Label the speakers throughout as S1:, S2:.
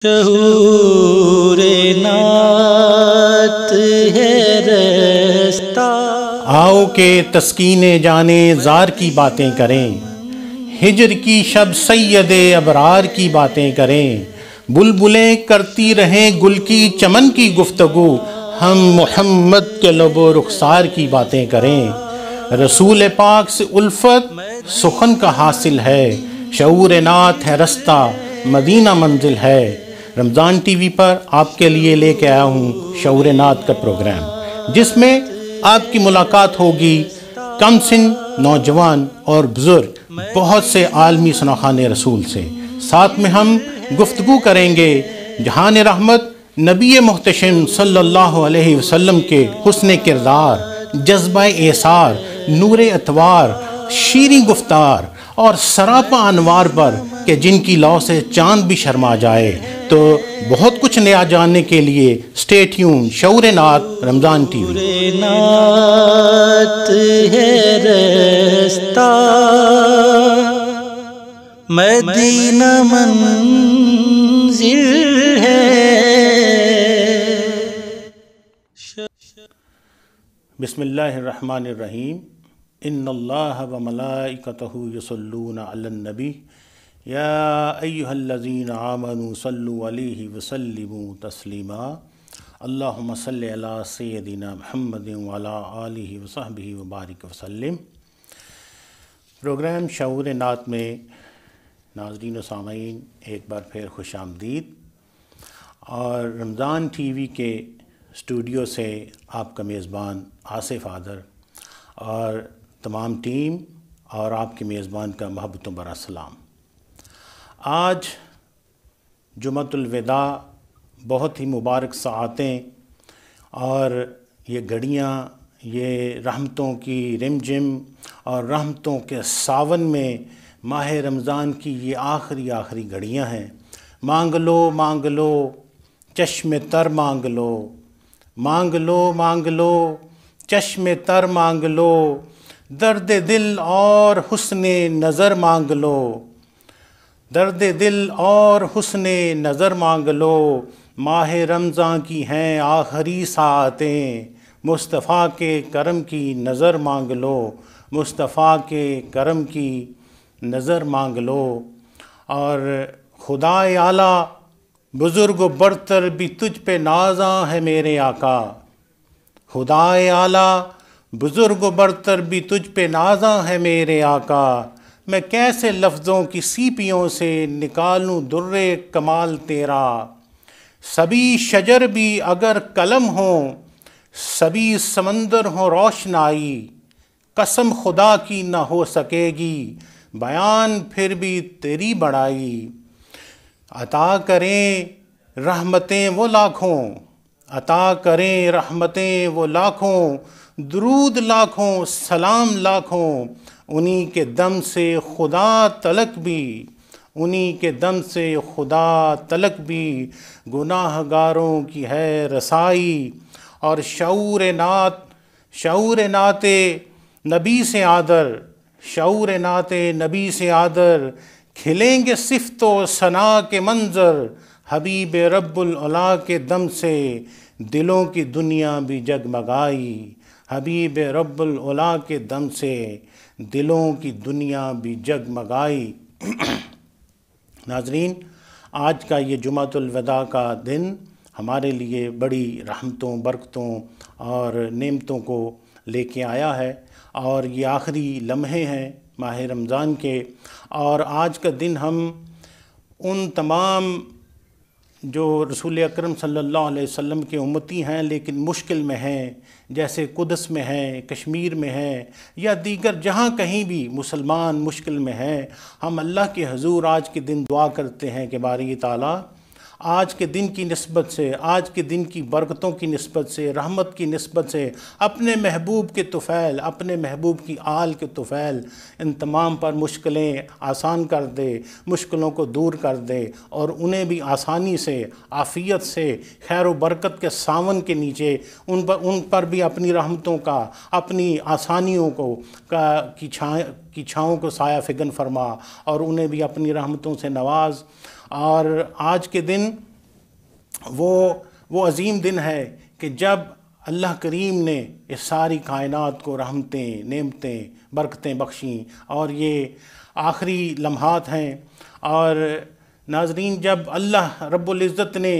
S1: شعور نعت ہے رستہ،
S2: آؤ کہ تسکین جانے زار کی باتیں کریں، ہجر کی شب سید ابرار کی باتیں کریں، بلبلیں کرتی رہیں گل کی چمن کی گفتگو، ہم محمد کے لب و رخسار کی باتیں کریں۔ رسول پاک سے الفت سخن کا حاصل ہے، شعور نعت ہے رستہ مدینہ منزل ہے۔ رمضان ٹی وی پر آپ کے لیے لے کے آیا ہوں شعور نعت کا پروگرام، جس میں آپ کی ملاقات ہوگی کم سن نوجوان اور بزرگ بہت سے عالمی شناخوان رسول سے۔ ساتھ میں ہم گفتگو کریں گے جہان رحمت نبی محتشم صلی اللہ علیہ وسلم کے حسن کردار، جذبہ ایثار، نور اتوار، شیریں گفتار اور سراپا انوار پر کہ جن کی لو سے چاند بھی شرما جائے۔ تو بہت کچھ نیا جاننے کے لیے اسٹے ٹیون شعور نعت رمضان ٹی وی۔
S1: شعور نعت ہے رستہ، مدینہ منزل ہے۔
S2: بسم اللہ الرحمن الرحیم۔ ان اللہ و ملائکتہ یصلون علی النبی یا ایہا الذین آمنوا صلوا علیہ وسلموا تسلیما۔ اللہم صلی علی سیدنا محمد وعلی آلہ وصحبہ وبارک وسلم۔ پروگرام شعور نعت میں ناظرین و سامعین ایک بار پھر خوش آمدید، اور رمضان ٹی وی کے اسٹوڈیو سے آپ کا میزبان آصف عادر اور تمام ٹیم اور آپ کے میزبان کا محبتوں برا سلام۔ آج جمعۃ الوداع، بہت ہی مبارک ساعتیں اور یہ گھڑیاں، یہ رحمتوں کی رمجم اور رحمتوں کے ساون میں ماہ رمضان کی یہ آخری گھڑیاں ہیں۔ مانگ لو مانگ لو چشم تر مانگ لو، مانگ لو مانگ لو چشم تر مانگ لو، درد دل اور حسن نظر مانگ لو، درد دل اور حسن نظر مانگ لو۔ ماہ رمضان کی ہیں آخری ساعتیں، مصطفیٰ کے کرم کی نظر مانگ لو، مصطفیٰ کے کرم کی نظر مانگ لو۔ اور خدا اعلیٰ بزرگ و برتر بھی تجھ پہ نازاں ہے میرے آقا، خدا اعلیٰ بزرگ و برتر بھی تجھ پہ نازاں ہے میرے آقا۔ میں کیسے لفظوں کی سیپیوں سے نکالوں در کمال تیرا، سبھی شجر بھی اگر قلم ہوں، سبھی سمندر ہوں روشنائی، قسم خدا کی نہ ہو سکے گی بیان پھر بھی تیری بڑائی۔ عطا کریں رحمتیں وہ لاکھوں، عطا کریں رحمتیں وہ لاکھوں، درود لاکھوں سلام لاکھوں، انہی کے دم سے خدا تلک بھی، انہی کے دم سے خدا تلک بھی گناہ گاروں کی ہے رسائی۔ اور شعور نعت نبی سے آدر، شعور نعت نبی سے آدر، کھلیں گے صفت و ثنا کے منظر، حبیب رب العلا کے دم سے دلوں کی دنیا بھی جگمگائی، حبیب رب العلا کے دم سے دلوں کی دنیا بھی جگمگائی۔ ناظرین، آج کا یہ جمعۃ الوداع کا دن ہمارے لیے بڑی رحمتوں، برکتوں اور نعمتوں کو لے کے آیا ہے، اور یہ آخری لمحے ہیں ماہ رمضان کے۔ اور آج کا دن ہم ان تمام جو رسول اکرم صلی اللہ علیہ وسلم کے امتی ہیں لیکن مشکل میں ہیں، جیسے قدس میں ہیں، کشمیر میں ہیں، یا دیگر جہاں کہیں بھی مسلمان مشکل میں ہیں، ہم اللہ کے حضور آج کے دن دعا کرتے ہیں کہ باری تعالیٰ آج کے دن کی نسبت سے، آج کے دن کی برکتوں کی نسبت سے، رحمت کی نسبت سے اپنے محبوب کے طفیل، اپنے محبوب کی آل کے طفیل ان تمام پر مشکلیں آسان کر دے، مشکلوں کو دور کر دے، اور انہیں بھی آسانی سے، عافیت سے، خیر و برکت کے ساون کے نیچے ان پر بھی اپنی رحمتوں کا، اپنی آسانیوں کی چھاؤں کو سایہ فگن فرما، اور انہیں بھی اپنی رحمتوں سے نواز۔ اور آج کے دن وہ عظیم دن ہے کہ جب اللہ کریم نے اس ساری کائنات کو رحمتیں، نعمتیں، برکتیں بخشیں، اور یہ آخری لمحات ہیں۔ اور ناظرین، جب اللہ رب العزت نے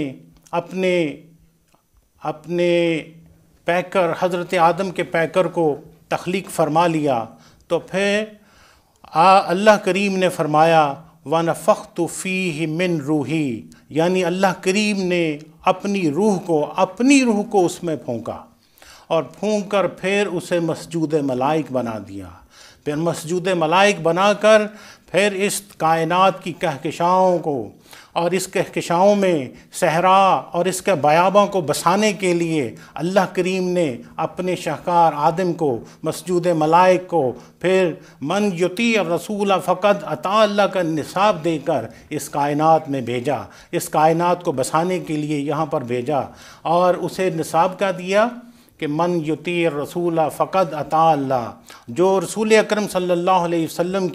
S2: اپنے پیکر حضرت آدم کے پیکر کو تخلیق فرما لیا، تو پھر اللہ کریم نے فرمایا وَنَفَخْتُ فِيهِ مِن رُوحِي، یعنی اللہ کریم نے اپنی روح کو اس میں پھونکا، اور پھونک کر پھر اسے مسجود ملائک بنا دیا۔ پھر مسجود ملائک بنا کر پھر اس کائنات کی کہکشاؤں کو، اور اس کہکشاؤں میں صحرا اور اس کے بیاباں کو بسانے کے لیے اللہ کریم نے اپنے شاہکار آدم کو، مسجود ملائک کو، پھر من یطیع الرسول فقد اطاع اللہ کا نصاب دے کر اس کائنات میں بھیجا، اس کائنات کو بسانے کے لیے یہاں پر بھیجا۔ اور اسے نصاب کا دیا کہ من یطیع الرسول فقد اطاع اللہ، جو رسول اکرم صلی اللہ علیہ وسلم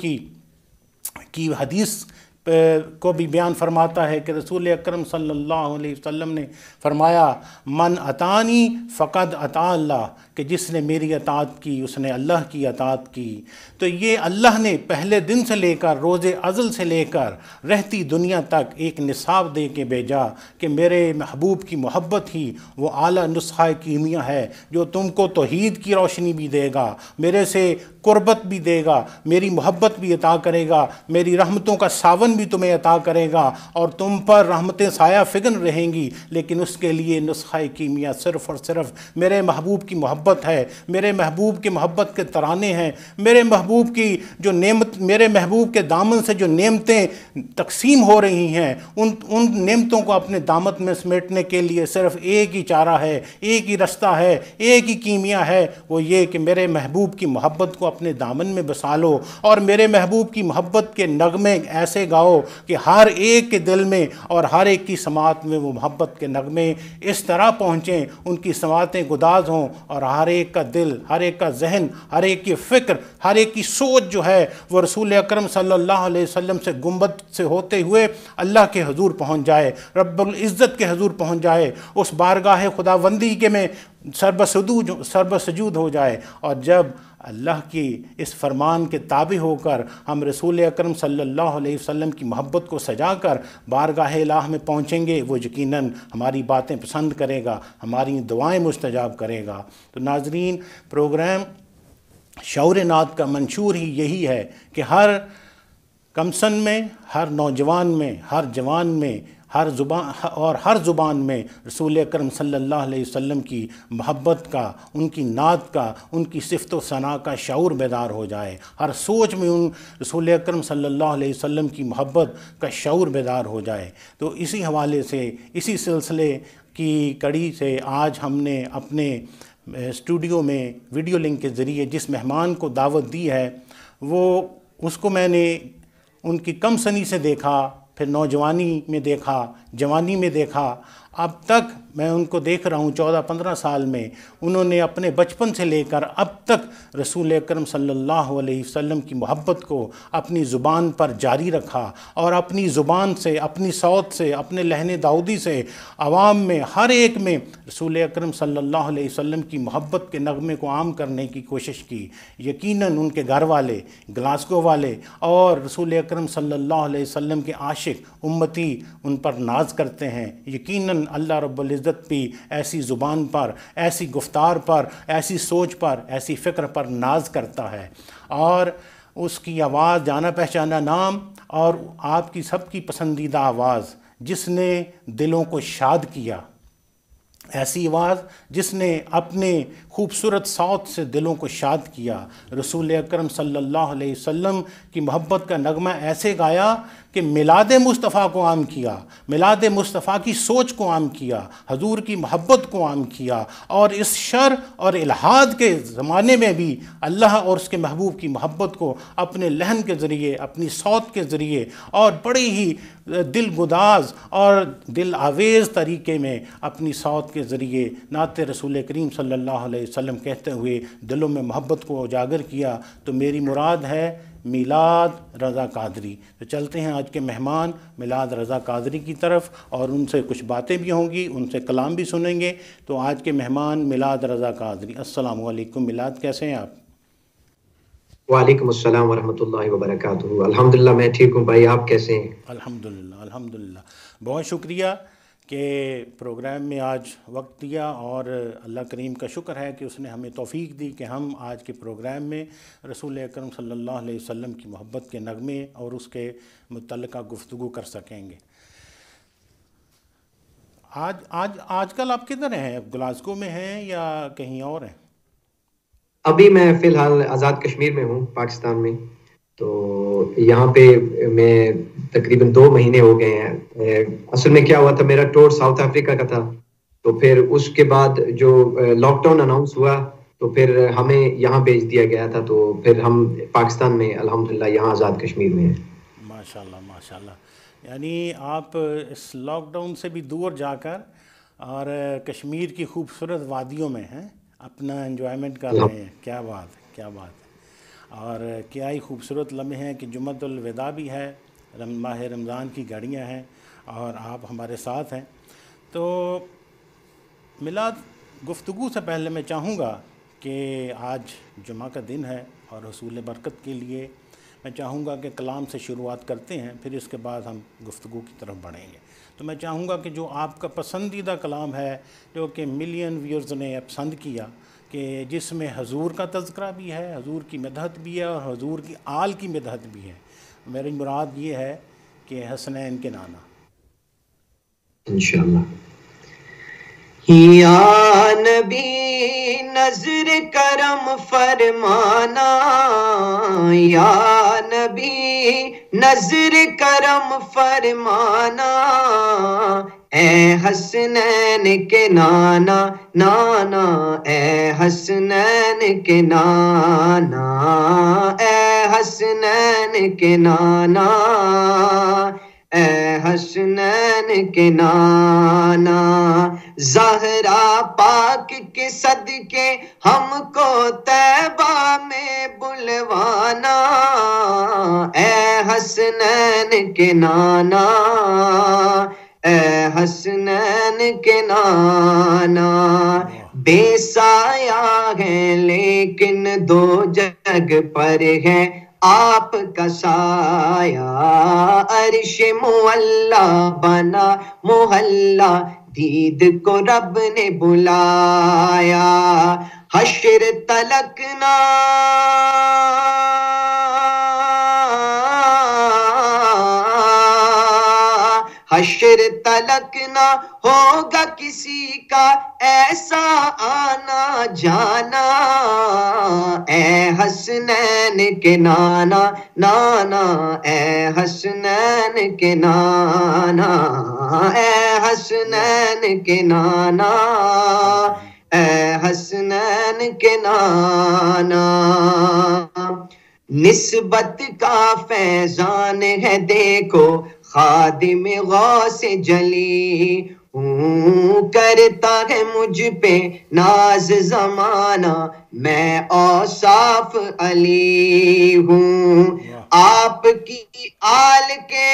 S2: کی حدیث کو بھی بیان فرماتا ہے کہ رسول اکرم صلی اللہ علیہ وسلم نے فرمایا من اطاعنی فقد اطاع اللہ، کہ جس نے میری اطاعت کی اس نے اللہ کی اطاعت کی۔ تو یہ اللہ نے پہلے دن سے لے کر، روز ازل سے لے کر رہتی دنیا تک ایک نصاب دے کے بھیجا کہ میرے محبوب کی محبت ہی وہ اعلیٰ نسخہ کیمیا ہے جو تم کو توحید کی روشنی بھی دے گا، میرے سے قربت بھی دے گا، میری محبت بھی عطا کرے گا، میری رحمتوں کا ساون بھی تمہیں عطا کرے گا، اور تم پر رحمتیں سایہ فگن رہیں گی، لیکن اس کے لیے نسخہ کیمیا صرف اور صرف میرے محبوب کی محبت ہے، میرے محبوب کی محبت کے ترانے ہیں، میرے محبوب کی جو میرے محبوب کے دامن سے جو نعمتیں تقسیم ہو رہی ہیں، ان نعمتوں کو اپنے دامن میں سمیٹنے کے لیے صرف ایک ہی چارہ ہے، ایک ہی رستہ ہے، ایک ہی کیمیا ہے، وہ یہ کہ میرے محبوب کی محبت کو اپنے دامن میں بسا لو، اور میرے محبوب کی محبت کے نغمے ایسے گاؤ کہ ہر ایک کے دل میں اور ہر ایک کی سماعت میں وہ محبت کے نغمے اس طرح پہنچیں، ان کی سماعتیں گداز ہوں، اور ہر ایک کا دل، ہر ایک کا ذہن، ہر ایک کی فکر، ہر ایک کی سوچ جو ہے وہ رسول اکرم صلی اللہ علیہ وسلم سے گنبد سے ہوتے ہوئے اللہ کے حضور پہنچ جائے، رب العزت کے حضور پہنچ جائے، اس بارگاہ خداوندی کے میں سربسجود ہو جائے۔ اور جب اللہ کی اس فرمان کے تابع ہو کر ہم رسول اکرم صلی اللہ علیہ وسلم کی محبت کو سجا کر بارگاہ الہ میں پہنچیں گے، وہ یقیناً ہماری باتیں پسند کرے گا، ہماری دعائیں مستجاب کرے گا۔ تو ناظرین، پروگرام شعور نعت کا منشور ہی یہی ہے کہ ہر کمسن میں، ہر نوجوان میں، ہر جوان میں، ہر زبان میں رسول اکرم صلی اللہ علیہ وسلم کی محبت کا، ان کی نعت کا، ان کی صفت و ثناء کا شعور بیدار ہو جائے، ہر سوچ میں ان رسول اکرم صلی اللہ علیہ وسلم کی محبت کا شعور بیدار ہو جائے۔ تو اسی حوالے سے، اسی سلسلے کی کڑی سے آج ہم نے اپنے اسٹوڈیو میں ویڈیو لنک کے ذریعے جس مہمان کو دعوت دی ہے، اس کو میں نے ان کی کم سنی سے دیکھا، پھر نوجوانی میں دیکھا، جوانی میں دیکھا، اب تک میں ان کو دیکھ رہا ہوں 14-15 سال میں انہوں نے اپنے بچپن سے لے کر اب تک رسول اکرم صلی اللہ علیہ وسلم کی محبت کو اپنی زبان پر جاری رکھا، اور اپنی زبان سے، اپنی صوت سے، اپنے لہن داؤدی سے عوام میں، ہر ایک میں رسول اکرم صلی اللہ علیہ وسلم کی محبت کے نغمے کو عام کرنے کی کوشش کی۔ یقیناً ان کے گھر والے، گلاسگو والے اور رسول اکرم صلی اللہ علیہ وسلم کے عاشق امتی ان پر ناز کرتے ہیں۔ یقیناً اللہ رب العزت بھی ایسی زبان پر، ایسی گفتار پر، ایسی سوچ پر، ایسی فکر پر ناز کرتا ہے، اور اس کی آواز جانا پہچانا نام، اور آپ کی سب کی پسندیدہ آواز جس نے دلوں کو شاد کیا، ایسی آواز جس نے اپنے خوبصورت صوت سے دلوں کو شاد کیا۔ رسول اکرم صلی اللہ علیہ وسلم کی محبت کا نغمہ ایسے گایا کہ میلاد مصطفیٰ کو عام کیا، میلاد مصطفیٰ کی سوچ کو عام کیا، حضور کی محبت کو عام کیا، اور اس شر اور الحاد کے زمانے میں بھی اللہ اور اس کے محبوب کی محبت کو اپنے لہن کے ذریعے، اپنی صوت کے ذریعے، اور بڑی ہی دل گداز اور دل آویز طریقے میں اپنی صوت کے ذریعے نعت رسول کریم صلی اللہ علیہ وسلم کہتے ہوئے دلوں میں محبت کو اجاگر کیا۔ تو میری مراد ہے میلاد رضا قادری۔ تو چلتے ہیں آج کے مہمان میلاد رضا قادری کی طرف، اور ان سے کچھ باتیں بھی ہوں گی، ان سے کلام بھی سنیں گے۔ تو آج کے مہمان میلاد رضا قادری، السلام علیکم میلاد، کیسے ہیں آپ؟
S3: وعلیکم السلام ورحمۃ اللہ وبرکاتہ۔ الحمدللہ میں ٹھیک ہوں بھائی، آپ کیسے ہیں؟
S2: الحمدللہ الحمدللہ، بہت شکریہ کہ پروگرام میں آج وقت دیا، اور اللہ کریم کا شکر ہے کہ اس نے ہمیں توفیق دی کہ ہم آج کے پروگرام میں رسول اکرم صلی اللہ علیہ وسلم کی محبت کے نغمے اور اس کے متعلقہ گفتگو کر سکیں گے۔ آج کل آپ کدھر ہیں؟ گلاسگو میں ہیں یا کہیں اور ہیں؟
S3: ابھی میں فی الحال آزاد کشمیر میں ہوں، پاکستان میں۔ تو یہاں پہ میں تقریباً 2 مہینے ہو گئے ہیں۔ اصل میں کیا ہوا تھا، میرا ٹور ساؤتھ افریقہ کا تھا، تو پھر اس کے بعد جو لاک ڈاؤن اناؤنس ہوا تو پھر ہمیں یہاں بھیج دیا گیا تھا، تو پھر ہم پاکستان میں الحمدللہ یہاں آزاد کشمیر میں ہیں۔
S2: ماشاء اللہ ماشاء اللہ، یعنی آپ اس لاک ڈاؤن سے بھی دور جا کر اور کشمیر کی خوبصورت وادیوں میں ہیں، اپنا انجوائمنٹ کر رہے ہیں۔ کیا بات ہے، کیا بات ہے، اور کیا ہی خوبصورت لمحے ہیں کہ جمعۃ الوداع بھی ہے، ماہ رمضان کی گھڑیاں ہیں، اور آپ ہمارے ساتھ ہیں۔ تو میلاد، گفتگو سے پہلے میں چاہوں گا کہ آج جمعہ کا دن ہے، اور حصول برکت کے لیے میں چاہوں گا کہ کلام سے شروعات کرتے ہیں، پھر اس کے بعد ہم گفتگو کی طرف بڑھیں گے۔ تو میں چاہوں گا کہ جو آپ کا پسندیدہ کلام ہے، جو کہ ملین ویورز نے پسند کیا، کہ جس میں حضور کا تذکرہ بھی ہے، حضور کی مدحت بھی ہے، اور حضور کی آل کی مدحت بھی ہے۔ میری مراد یہ ہے کہ حسنین کے نانا۔
S3: انشاءاللہ۔ یا نبی نظر کرم فرمانا، یا نبی نظر کرم فرمانا، اے حسنین کے نانا نانا، اے حسنین کے نانا، اے حسنین کے نانا، اے حسنین کے نانا، زہرا پاک کے صدقے ہم کو طیبہ میں بلوانا، اے حسنین کے نانا، اے حسنین کے نانا، بے سایہ ہے لیکن 2 جگ پر ہے آپ کا سایہ، عرش معلا بنا محلہ، دید کو رب نے بلایا، حشر تلک نہ حشر تلک نہ ہوگا کسی کا ایسا آنا جانا، اے حسنین کے نانا نانا، اے حسنین کے نانا، اے حسنین کے نانا، اے حسنین کے نانا، نسبت کا فیضان ہے دیکھو، خادم غوث جلی، کرتا ہے مجھ پہ ناز زمانہ، میں اوصاف علی ہوں، آپ کی آل کے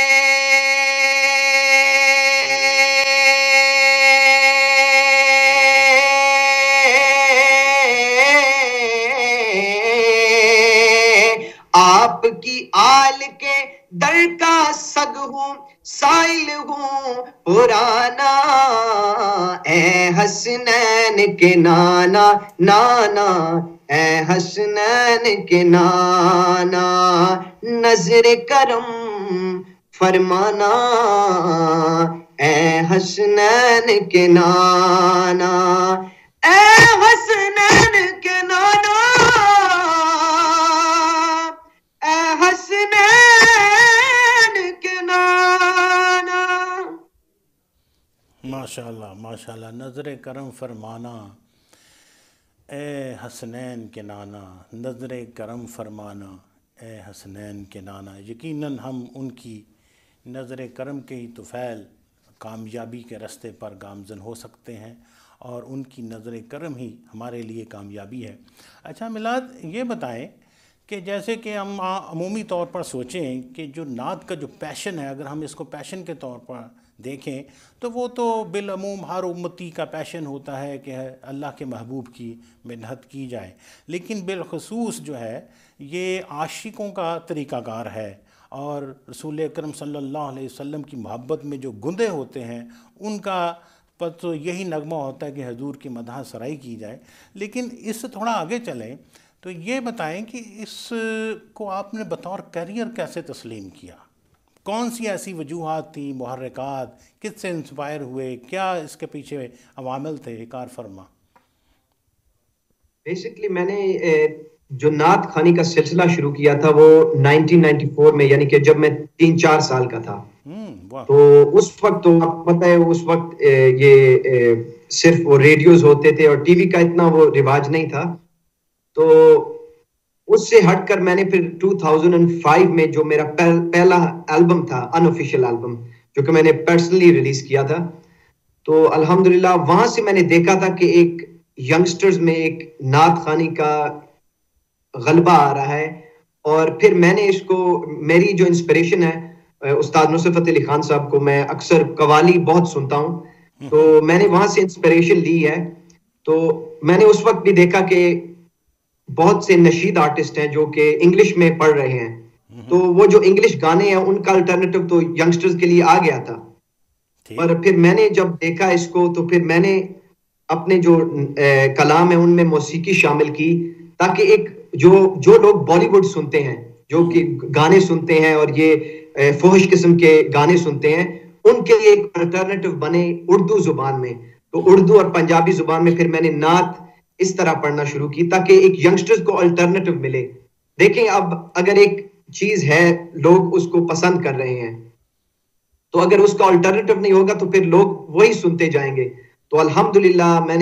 S3: آپ کی آل کے در کا سگ ہوں، سائل ہوں پرانا، اے حسنین کے نانا نانا، اے حسنین کے نانا، نظر کرم فرمانا، اے حسنین کے نانا، اے حسنین کے نانا، اے حسنین کے نانا۔
S2: ماشاءاللہ ماشاءاللہ، نظر کرم فرمانا، اے حسنین کے نانا، نظر کرم فرمانا، اے حسنین کے نانا۔ یقیناً ہم ان کی نظر کرم کے ہی طفیل کامیابی کے راستے پر گامزن ہو سکتے ہیں، اور ان کی نظر کرم ہی ہمارے لیے کامیابی ہے۔ اچھا میلاد، یہ بتائیں کہ جیسے کہ ہم عمومی طور پر سوچیں کہ جو نعت کا جو پیشن ہے، اگر ہم اس کو پیشن کے طور پر دیکھیں تو وہ تو بالعموم ہر امتی کا پیشن ہوتا ہے کہ اللہ کے محبوب کی مدحت کی جائے، لیکن بالخصوص جو ہے یہ عاشقوں کا طریقہ کار ہے، اور رسول اکرم صلی اللہ علیہ وسلم کی محبت میں جو گندے ہوتے ہیں ان کا تو یہی نغمہ ہوتا ہے کہ حضور کی مدح سرائی کی جائے۔ لیکن اس سے تھوڑا آگے چلیں تو یہ بتائیں کہ اس کو آپ نے بطور کیریئر کیسے تسلیم کیا؟ کون سی ایسی وجوہات تھیں، محرکات، کس سے انسپائر ہوئے، کیا اس کے پیچھے عوامل تھے؟ کار فرما۔
S3: بیسکلی میں نے جو نعت خوانی کا سلسلہ شروع کیا تھا وہ 1994 میں، یعنی کہ جب میں 3-4 سال کا تھا۔ تو اس وقت تو آپ پتہ ہے اس وقت یہ صرف وہ ریڈیوز ہوتے تھے اور ٹی وی کا اتنا وہ رواج نہیں تھا، تو اس سے ہٹ کر میں نے پھر 2005 میں جو میرا پہلا البم تھا، ان آفیشیل البم، جو کہ میں نے پرسنلی ریلیز کیا تھا، تو الحمدللہ وہاں سے میں نے دیکھا تھا کہ ایک ینگسٹرز میں ایک نعت خوانی کا غلبہ آ رہا ہے، اور پھر میں نے اس کو، میری جو انسپریشن ہے استاد نصرت فتح علی خان صاحب کو، میں اکثر قوالی بہت سنتا ہوں، تو میں نے وہاں سے انسپریشن لی ہے۔ تو میں نے اس وقت بھی دیکھا کہ بہت سے نشید آرٹسٹ ہیں جو کہ انگلش میں پڑھ رہے ہیں، تو وہ جو انگلش گانے ہیں ان کا الٹرنیٹو تو ینگسٹرز کے لیے آ گیا تھا، اور پھر میں نے جب دیکھا اس کو تو پھر میں نے اپنے جو کلام ہیں ان میں موسیقی شامل کی، تاکہ ایک جو لوگ بالی ووڈ سنتے ہیں، جو کہ گانے سنتے ہیں اور یہ فحش قسم کے گانے سنتے ہیں، ان کے لیے ایک الٹرنیٹو بنے اردو زبان میں۔ تو اردو اور پنجابی زبان میں پھر میں نے نعت اس طرح پڑھنا شروع کی تاکہ ایک ینگسٹرز کو الٹرنیٹو ملے۔ دیکھیں اب اگر ایک چیز ہے لوگ اس کو پسند کر رہے ہیں، تو اگر اس کا الٹرنیٹو نہیں ہوگا تو پھر لوگ وہی سنتے جائیں گے۔ تو الحمدللہ میں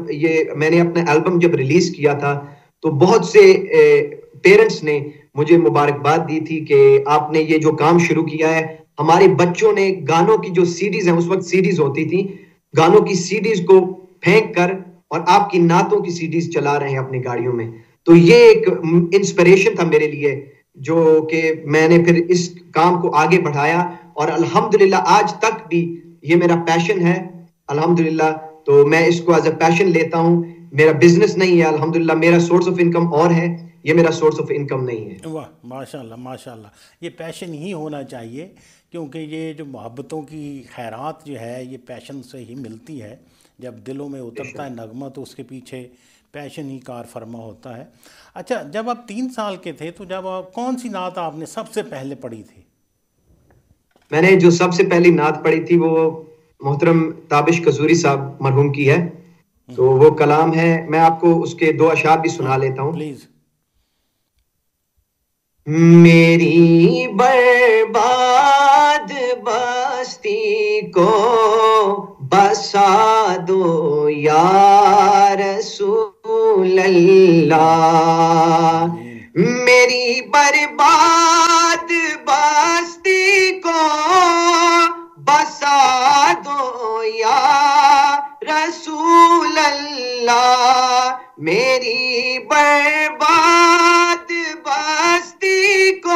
S3: نے اپنا البم جب ریلیز کیا تھا تو بہت سے پیرنٹس نے مجھے مبارکباد دی تھی کہ آپ نے یہ جو کام شروع کیا ہے، ہمارے بچوں نے گانوں کی جو سیڈیز ہیں، اس وقت سیڈیز ہوتی تھی، گانوں کی سیڈیز کو پھینک کر اور آپ کی نعتوں کی سیڈیز چلا رہے ہیں اپنی گاڑیوں میں۔ تو یہ ایک انسپریشن تھا میرے لیے، جو کہ میں نے پھر اس کام کو آگے بڑھایا، اور الحمدللہ آج تک بھی یہ میرا پیشن ہے الحمدللہ۔ تو میں اس کو ایز اے پیشن لیتا ہوں، میرا بزنس نہیں ہے الحمدللہ، میرا سورس آف انکم اور ہے، یہ میرا سورس آف انکم نہیں ہے۔
S2: واہ ماشاءاللہ ماشاءاللہ، یہ پیشن ہی ہونا چاہیے، کیونکہ یہ جو محبتوں کی خیرات جو ہے یہ پیشن سے ہی ملتی ہے۔ جب دلوں میں اترتا ہے نغمہ تو اس کے پیچھے پیشن ہی کار فرما ہوتا ہے۔ اچھا، جب آپ 3 سال کے تھے تو جب کون سی نعت آپ نے سب سے پہلے پڑھی تھی؟
S3: میں نے جو سب سے پہلی نعت پڑھی تھی وہ محترم تابش قزوری صاحب مرحوم کی ہے، تو وہ کلام ہے، میں آپ کو اس کے 2 اشعار بھی سنا لیتا ہوں۔
S2: پلیز۔
S3: میری برباد بستی کو بسا دو یا رسول اللہ، میری برباد بستی کو بسا دو یا رسول اللہ، میری برباد بستی کو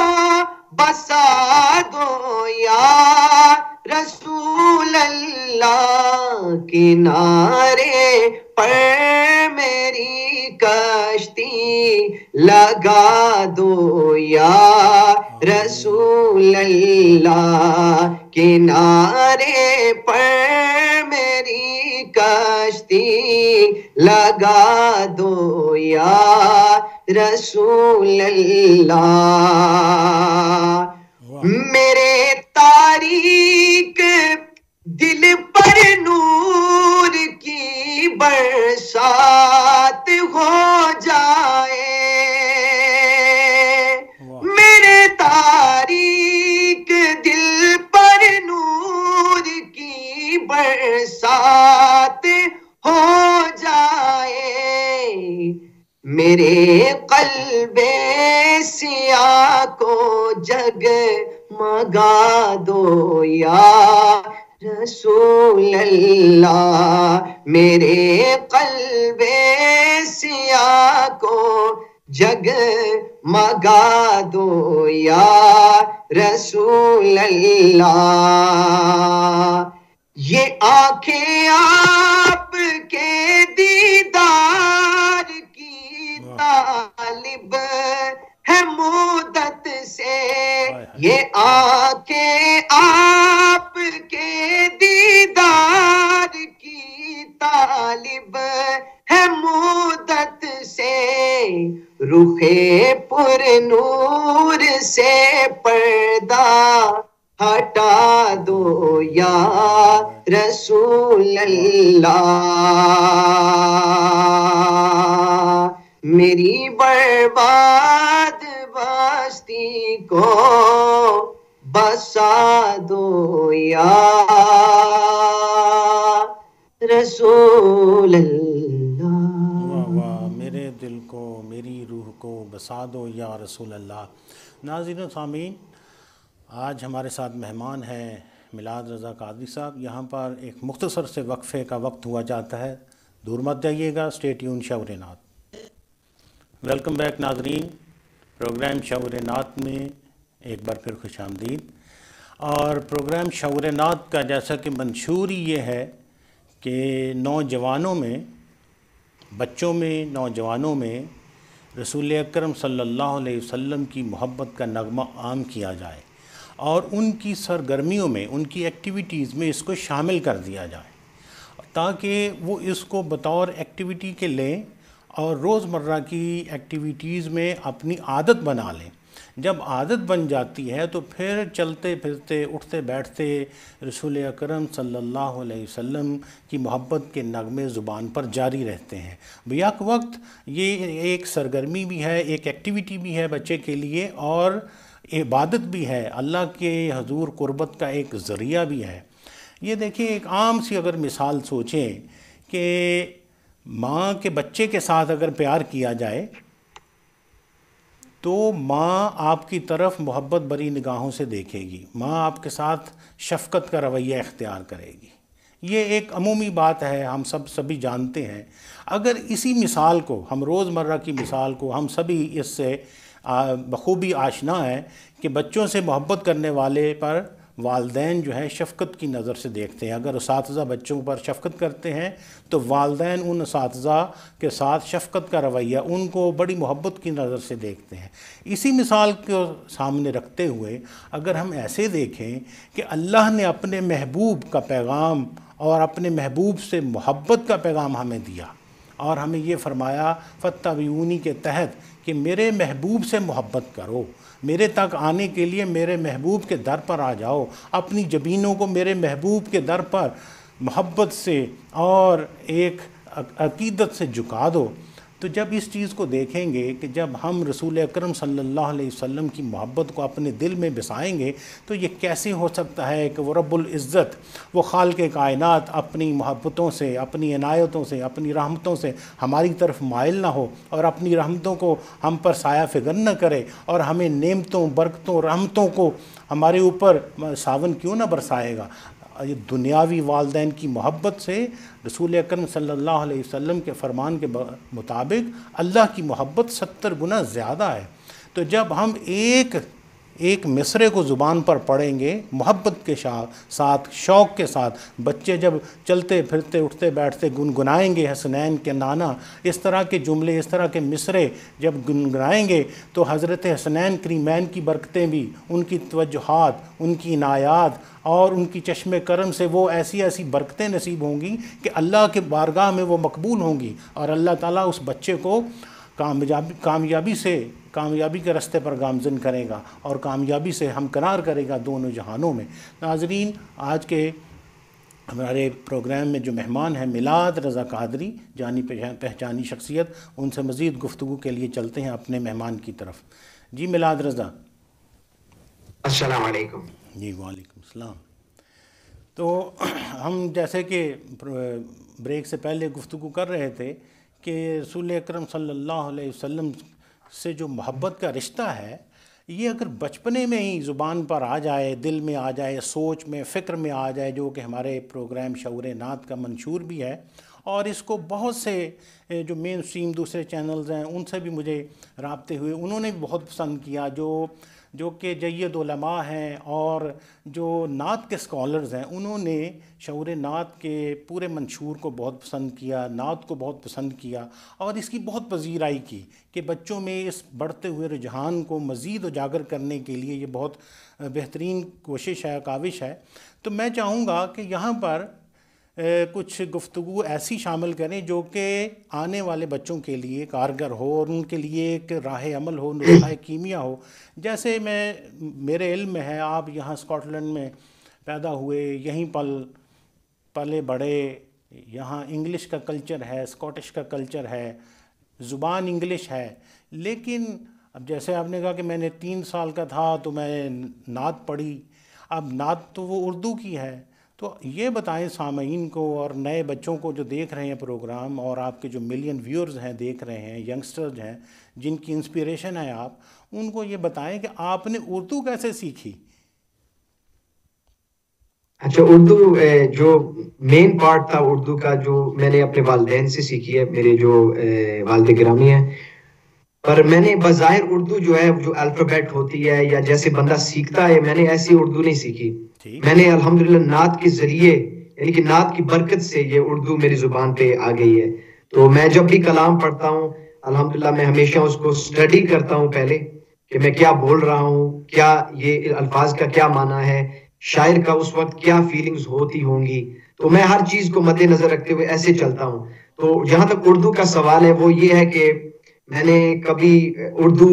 S3: بسا دو یا رسول اللہ، کنارے پر میری کشتی لگا دو یا رسول اللہ، کنارے پر میری کشتی لگا دو یا رسول اللہ، میرے تاریک دل پر نور کی برسات ہو جائے، میرے تاریک دل پر نور کی برسات ہو جائے، میرے قلب سیاہ کو جگمگا دو یا رسول اللہ، میرے قلب سیاہ کو جگمگا مگا دو یا رسول اللہ، یہ آنکھیں آپ کے دیدار کی طالب ہے مدت سے، یہ آنکھیں آپ کے دیدار کی طالب ہے مدت سے، رخ پر نور سے پردہ ہٹا دو یا رسول اللہ، میری برباد بستی کو بسا دو یا رسول اللہ۔
S2: واہ واہ، میرے دل کو، میری روح کو بسا دو یا رسول اللہ۔ ناظرین و سامعین، آج ہمارے ساتھ مہمان ہیں میلاد رضا قادری صاحب۔ یہاں پر ایک مختصر سے وقفے کا وقت ہوا جاتا ہے، دور مت جائیے گا، اسٹے ٹیون شعور نات۔ ویلکم بیک ناظرین، پروگرام شعور نات میں ایک بار پھر خوش آمدید۔ اور پروگرام شعور نات کا جیسا کہ منشور ہی یہ ہے کہ نوجوانوں میں، بچوں میں، نوجوانوں میں رسول اکرم صلی اللہ علیہ وسلم کی محبت کا نغمہ عام کیا جائے اور ان کی سرگرمیوں میں، ان کی ایکٹیویٹیز میں اس کو شامل کر دیا جائے، تاکہ وہ اس کو بطور ایکٹیویٹی کے لیں اور روزمرہ کی ایکٹیویٹیز میں اپنی عادت بنا لیں۔ جب عادت بن جاتی ہے تو پھر چلتے پھرتے، اٹھتے بیٹھتے رسول اکرم صلی اللہ علیہ وسلم کی محبت کے نغمے زبان پر جاری رہتے ہیں۔ بیک وقت یہ ایک سرگرمی بھی ہے، ایک ایکٹیویٹی بھی ہے بچے کے لیے، اور عبادت بھی ہے، اللہ کے حضور قربت کا ایک ذریعہ بھی ہے۔ یہ دیکھیں، ایک عام سی اگر مثال سوچیں کہ ماں کے بچے کے ساتھ اگر پیار کیا جائے تو ماں آپ کی طرف محبت بری نگاہوں سے دیکھے گی، ماں آپ کے ساتھ شفقت کا رویہ اختیار کرے گی۔ یہ ایک عمومی بات ہے، ہم سبھی جانتے ہیں۔ اگر اسی مثال کو، ہم روزمرہ کی مثال کو، ہم سبھی اس سے بخوبی آشنا ہیں کہ بچوں سے محبت کرنے والے پر والدین جو ہے شفقت کی نظر سے دیکھتے ہیں۔ اگر اساتذہ بچوں پر شفقت کرتے ہیں تو والدین ان اساتذہ کے ساتھ شفقت کا رویہ، ان کو بڑی محبت کی نظر سے دیکھتے ہیں۔ اسی مثال کو سامنے رکھتے ہوئے اگر ہم ایسے دیکھیں کہ اللہ نے اپنے محبوب کا پیغام اور اپنے محبوب سے محبت کا پیغام ہمیں دیا، اور ہمیں یہ فرمایا فاتبعونی کے تحت کہ میرے محبوب سے محبت کرو، میرے تک آنے کے لیے میرے محبوب کے در پر آ جاؤ، اپنی جبینوں کو میرے محبوب کے در پر محبت سے اور ایک عقیدت سے جھکا دو۔ تو جب اس چیز کو دیکھیں گے کہ جب ہم رسول اکرم صلی اللہ علیہ وسلم کی محبت کو اپنے دل میں بسائیں گے تو یہ کیسے ہو سکتا ہے کہ وہ رب العزت، وہ خالق کائنات اپنی محبتوں سے، اپنی عنایتوں سے، اپنی رحمتوں سے ہماری طرف مائل نہ ہو اور اپنی رحمتوں کو ہم پر سایہ فگن نہ کرے، اور ہمیں نعمتوں، برکتوں، رحمتوں کو ہمارے اوپر ساون کیوں نہ برسائے گا۔ یہ دنیاوی والدین کی محبت سے رسول اکرم صلی اللہ علیہ وسلم کے فرمان کے مطابق اللہ کی محبت 70 گنا زیادہ ہے۔ تو جب ہم ایک مصرے کو زبان پر پڑھیں گے محبت کے ساتھ، شوق کے ساتھ، بچے جب چلتے پھرتے، اٹھتے بیٹھتے گنگنائیں گے حسنین کے نانا، اس طرح کے جملے، اس طرح کے مصرے جب گنگنائیں گے تو حضرت حسنین کریمین کی برکتیں بھی، ان کی توجہات، ان کی عنایات اور ان کی چشم کرم سے وہ ایسی ایسی برکتیں نصیب ہوں گی کہ اللہ کے بارگاہ میں وہ مقبول ہوں گی، اور اللہ تعالیٰ اس بچے کو کامیابی کے راستے پر گامزن کرے گا اور کامیابی سے ہمکنار کرے گا دونوں جہانوں میں۔ ناظرین، آج کے ہمارے پروگرام میں جو مہمان ہیں میلاد رضا قادری، جانی پہچانی شخصیت، ان سے مزید گفتگو کے لیے چلتے ہیں اپنے مہمان کی طرف۔ جی میلاد رضا۔
S3: السلام علیکم۔
S2: جی وعلیکم السلام۔ تو ہم جیسے کہ بریک سے پہلے گفتگو کر رہے تھے کہ رسول اکرم صلی اللہ علیہ وسلم سے جو محبت کا رشتہ ہے، یہ اگر بچپنے میں ہی زبان پر آ جائے، دل میں آ جائے، سوچ میں، فکر میں آ جائے، جو کہ ہمارے پروگرام شعور نعت کا منشور بھی ہے، اور اس کو بہت سے جو مین اسٹریم دوسرے چینلز ہیں ان سے بھی مجھے رابطے ہوئے، انہوں نے بھی بہت پسند کیا، جو کہ جید علماء ہیں اور جو نعت کے اسکالرز ہیں، انہوں نے شعور نعت کے پورے منشور کو بہت پسند کیا، نعت کو بہت پسند کیا، اور اس کی بہت پذیرائی کی کہ بچوں میں اس بڑھتے ہوئے رجحان کو مزید اجاگر کرنے کے لیے یہ بہت بہترین کوشش ہے، کاوش ہے۔ تو میں چاہوں گا کہ یہاں پر کچھ گفتگو ایسی شامل کریں جو کہ آنے والے بچوں کے لیے کارگر ہو اور ان کے لیے ایک راہ عمل ہو، نسخہ کیمیا ہو۔ جیسے میرے علم میں ہے، آپ یہاں اسکاٹ لینڈ میں پیدا ہوئے، یہیں پلے بڑے، یہاں انگلش کا کلچر ہے، اسکاٹش کا کلچر ہے، زبان انگلش ہے، لیکن اب جیسے آپ نے کہا کہ میں نے 3 سال کا تھا تو میں نعت پڑھی، اب نعت تو وہ اردو کی ہے۔ تو یہ بتائیں سامعین کو اور نئے بچوں کو جو دیکھ رہے ہیں پروگرام، اور آپ کے جو ملین ویورز ہیں، دیکھ رہے ہیں، ینگسٹرز ہیں جن کی انسپیریشن ہے آپ، ان کو یہ بتائیں کہ آپ نے اردو کیسے سیکھی؟
S3: اچھا، اردو جو مین پارٹ تھا اردو کا، جو میں نے اپنے والدین سے سیکھی ہے، میرے جو والد گرامی ہیں، پر میں نے بظاہر اردو جو ہے، جو الفابیٹ ہوتی ہے یا جیسے بندہ سیکھتا ہے، میں نے ایسی اردو نہیں سیکھی۔ میں نے الحمدللہ نعت کے ذریعے، یعنی کہ نعت کی برکت سے یہ اردو میری زبان پہ آ گئی ہے۔ تو میں جب بھی کلام پڑھتا ہوں الحمدللہ میں ہمیشہ اس کو سٹڈی کرتا ہوں پہلے، کہ میں کیا بول رہا ہوں، کیا یہ الفاظ کا کیا معنی ہے، شاعر کا اس وقت کیا فیلنگز ہوتی ہوں گی۔ تو میں ہر چیز کو مد نظر رکھتے ہوئے ایسے چلتا ہوں۔ تو جہاں تک اردو کا سوال ہے وہ یہ ہے کہ میں نے کبھی اردو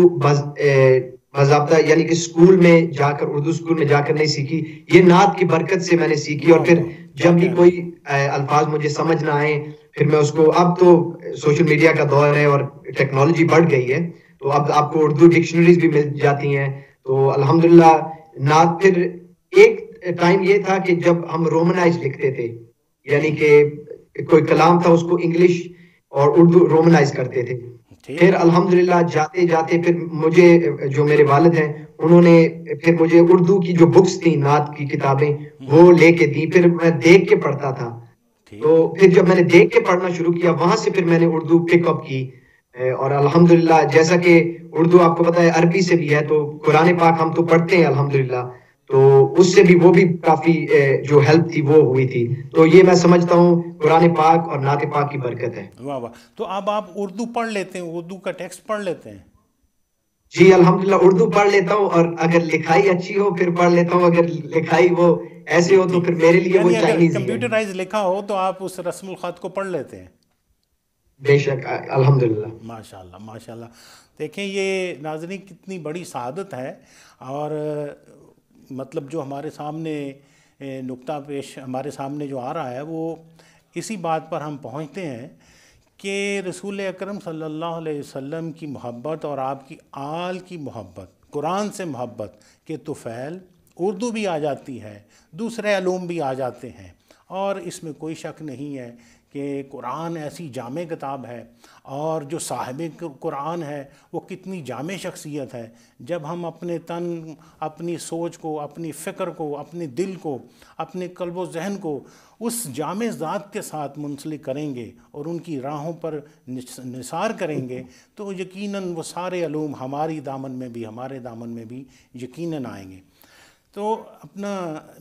S3: باضابطہ یعنی کہ اسکول میں جا کر، اردو اسکول میں جا کر نہیں سیکھی، یہ نعت کی برکت سے میں نے سیکھی۔ اور پھر جب بھی کوئی الفاظ مجھے سمجھ نہ آئے، پھر میں اس کو، اب تو سوشل میڈیا کا دور ہے اور ٹیکنالوجی بڑھ گئی ہے، تو اب آپ کو اردو ڈکشنریز بھی مل جاتی ہیں۔ تو الحمدللہ نعت، پھر ایک ٹائم یہ تھا کہ جب ہم رومنائز لکھتے تھے، یعنی کہ کوئی کلام تھا اس کو انگلش اور اردو رومنائز کرتے تھے۔ پھر الحمدللہ جاتے جاتے پھر مجھے، جو میرے والد ہیں، انہوں نے پھر مجھے اردو کی جو بکس تھیں، نعت کی کتابیں، وہ لے کے دی، پھر میں دیکھ کے پڑھتا تھا۔ تو پھر جب میں نے دیکھ کے پڑھنا شروع کیا، وہاں سے پھر میں نے اردو پک اپ کی، اور الحمدللہ جیسا کہ اردو آپ کو پتہ ہے عربی سے بھی ہے، تو قرآن پاک ہم تو پڑھتے ہیں الحمدللہ، تو اس سے بھی وہ بھی کافی جو ہیلپ تھی وہ ہوئی تھی۔ تو یہ میں سمجھتا ہوں قرآن پاک اور نعت پاک کی برکت ہے۔
S2: واہ واہ! تو اب آپ اردو پڑھ لیتے ہیں، اردو کا ٹیکسٹ پڑھ لیتے ہیں؟
S3: جی الحمدللہ اردو پڑھ لیتا ہوں، اور اگر لکھائی اچھی ہو پھر پڑھ لیتا ہوں، اگر لکھائی وہ ایسے ہو تو پھر میرے لیے وہ چائنیز ہے۔
S2: کمپیوٹرائز لکھا ہو تو آپ اس رسم الخط کو پڑھ لیتے ہیں؟
S3: بے شک الحمدللہ۔
S2: ماشاءاللہ ماشاءاللہ۔ دیکھیں یہ ناظرین کتنی بڑی سعادت ہے، اور مطلب جو ہمارے سامنے نقطہ پیش ہمارے سامنے جو آ رہا ہے، وہ اسی بات پر ہم پہنچتے ہیں کہ رسول اکرم صلی اللہ علیہ وسلم کی محبت اور آپ کی آل کی محبت، قرآن سے محبت کے طفیل اردو بھی آ جاتی ہے، دوسرے علوم بھی آ جاتے ہیں، اور اس میں کوئی شک نہیں ہے کہ قرآن ایسی جامع کتاب ہے، اور جو صاحب قرآن ہے وہ کتنی جامع شخصیت ہے۔ جب ہم اپنے تن، اپنی سوچ کو، اپنی فکر کو، اپنے دل کو، اپنے قلب و ذہن کو اس جامع ذات کے ساتھ منسلک کریں گے اور ان کی راہوں پر نثار کریں گے، تو یقیناً وہ سارے علوم ہماری دامن میں بھی، ہمارے دامن میں بھی یقیناً آئیں گے۔ تو اپنا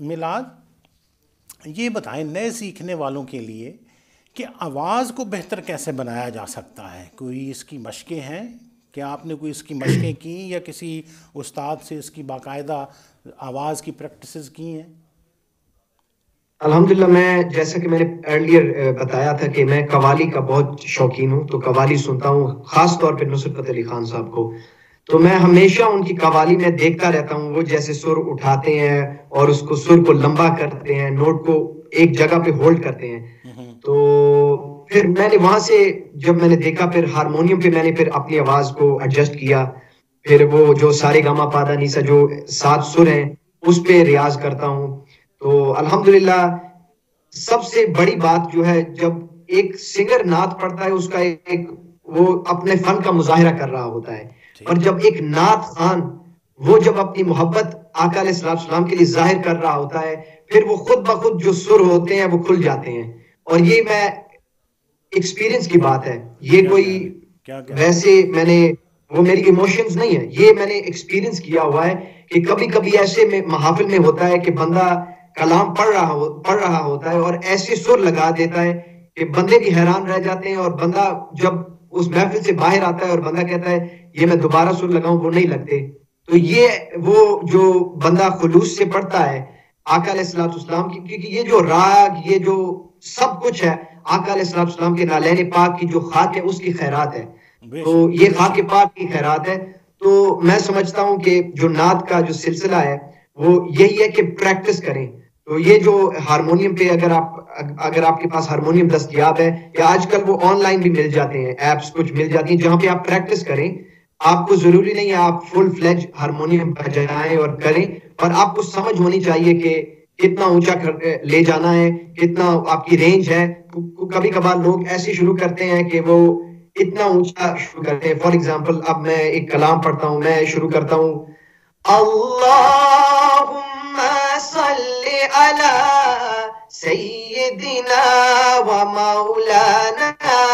S2: میلاد یہ بتائیں نئے سیکھنے والوں کے لیے کہ آواز کو بہتر کیسے بنایا جا سکتا ہے؟ کوئی اس کی مشقیں ہیں؟ کیا آپ نے کوئی اس کی مشقیں کی یا کسی استاد سے اس کی باقاعدہ آواز کی پریکٹسز کی ہیں؟
S3: الحمدللہ میں جیسا کہ میں نے ارلیئر بتایا تھا کہ میں قوالی کا بہت شوقین ہوں، تو قوالی سنتا ہوں، خاص طور پہ نصرت فتح علی خان صاحب کو۔ تو میں ہمیشہ ان کی قوالی میں دیکھتا رہتا ہوں، وہ جیسے سر اٹھاتے ہیں اور اس کو سر کو لمبا کرتے ہیں، نوٹ کو ایک جگہ پہ ہولڈ کرتے ہیں۔ تو پھر میں نے وہاں سے جب میں نے دیکھا، پھر ہارمونیم پہ میں نے پھر اپنی آواز کو ایڈجسٹ کیا، پھر وہ جو سارے گاما پادا نیسا جو 7 سر ہیں اس پہ ریاض کرتا ہوں۔ تو الحمدللہ سب سے بڑی بات جو ہے، جب ایک سنگر نعت پڑھتا ہے اس کا ایک وہ اپنے فن کا مظاہرہ کر رہا ہوتا ہے، اور جب ایک نعت خان وہ جب اپنی محبت آقا علیہ السلام کے لیے ظاہر کر رہا ہوتا ہے پھر وہ خود بخود جو سر ہوتے ہیں وہ کھل جاتے ہیں. اور یہ میں ایکسپیرینس کی بات ہے, یہ کوئی ویسے میں نے وہ میری ایموشنز نہیں ہے, یہ میں نے ایکسپیرینس کیا ہوا ہے کہ کبھی کبھی ایسے میں محافل میں ہوتا ہے کہ بندہ کلام پڑھ رہا ہوتا ہے اور ایسے سر لگا دیتا ہے کہ بندے بھی حیران رہ جاتے ہیں, اور بندہ جب اس محفل سے باہر آتا ہے اور بندہ کہتا ہے یہ میں دوبارہ سر لگاؤں, وہ نہیں لگتے. تو یہ وہ جو بندہ خلوص سے پڑھتا ہے آقا علیہ السلام کی, کیونکہ یہ جو راگ یہ جو سب کچھ ہے آقا علیہ السلام کے نالین پاک کی جو خاک ہے اس کی خیرات ہے, تو یہ خاک پاک کی خیرات ہے. تو میں سمجھتا ہوں کہ جو نعت کا جو سلسلہ ہے وہ یہی ہے کہ پریکٹس کریں. تو یہ جو ہارمونیم پہ اگر آپ کے پاس ہارمونیم دستیاب ہے, یا آج کل وہ آن لائن بھی مل جاتے ہیں, ایپس کچھ مل جاتی ہیں جہاں پہ آپ پریکٹس کریں. آپ کو ضروری نہیں ہے آپ فل فلیج ہارمونیم پر جائیں اور کریں, پر آپ کو سمجھ ہونی چاہیے کہ کتنا اونچا لے جانا ہے, کتنا آپ کی رینج ہے. کبھی کبھار لوگ ایسے شروع کرتے ہیں کہ وہ اتنا اونچا شروع کرتے ہیں. فار ایگزامپل اب میں ایک کلام پڑھتا ہوں, میں شروع کرتا ہوں اللہم صلی علی سیدنا و مولانا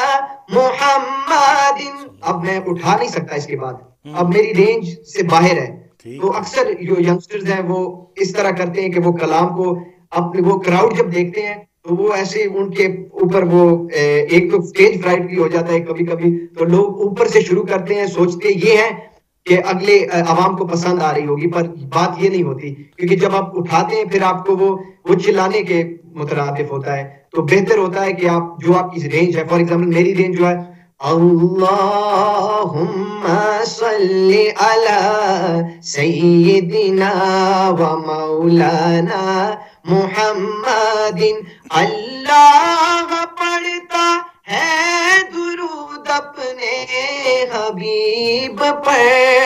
S3: محمد. اب میں اٹھا نہیں سکتا اس کے بعد, اب میری رینج سے باہر ہے. تو اکثر جو ینگسٹرز ہیں وہ اس طرح کرتے ہیں کہ وہ کلام کو اپنے وہ کراؤڈ جب دیکھتے ہیں تو وہ ایسے ان کے اوپر وہ ایک تو سٹیج فرائٹ بھی ہو جاتا ہے کبھی کبھی, تو لوگ اوپر سے شروع کرتے ہیں سوچتے یہ ہے کہ اگلے عوام کو پسند آ رہی ہوگی, پر بات یہ نہیں ہوتی, کیونکہ جب آپ اٹھاتے ہیں پھر آپ کو وہ چلانے کے مترادف ہوتا ہے. تو بہتر ہوتا ہے کہ آپ جو آپ کی رینج ہے, فار ایگزامپل میری رینج جو ہے اللہم صلی علی سیدنا و مولانا محمد. اللہ پڑھتا ہے درود اپنے حبیب پر,